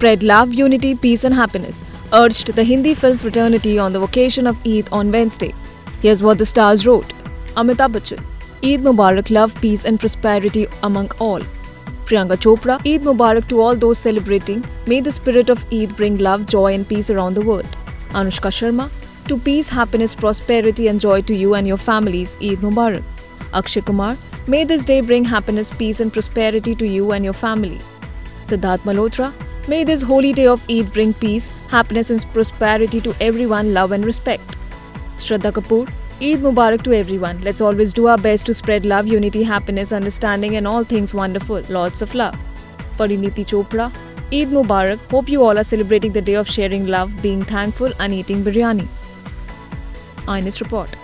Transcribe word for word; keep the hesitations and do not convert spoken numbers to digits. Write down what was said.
spread love, unity, peace and happiness, urged the Hindi film fraternity on the occasion of Eid on Wednesday. Here's what the stars wrote. Amitabh Bachchan, Eid Mubarak, love, peace and prosperity among all. Priyanka Chopra, Eid Mubarak to all those celebrating. May the spirit of Eid bring love, joy and peace around the world. Anushka Sharma, to peace, happiness, prosperity and joy to you and your families. Eid Mubarak. Akshay Kumar, may this day bring happiness, peace and prosperity to you and your family. Siddharth Malhotra, may this holy day of Eid bring peace, happiness and prosperity to everyone, love and respect. Shraddha Kapoor, Eid Mubarak to everyone. Let's always do our best to spread love, unity, happiness, understanding and all things wonderful. Lots of love. Pariniti Chopra, Eid Mubarak. Hope you all are celebrating the day of sharing love, being thankful and eating biryani. Eyewitness Report.